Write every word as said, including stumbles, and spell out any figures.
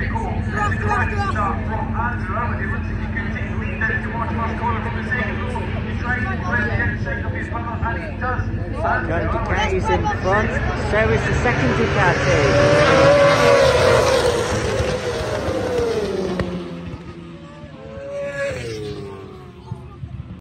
vehicle. And the driving start from Andrew. And it looks like he could take the lead down to March Last Corner from the second row. He's trying to play the outside of his brother, and he does. Going Ducati's in front, so is the second Ducati.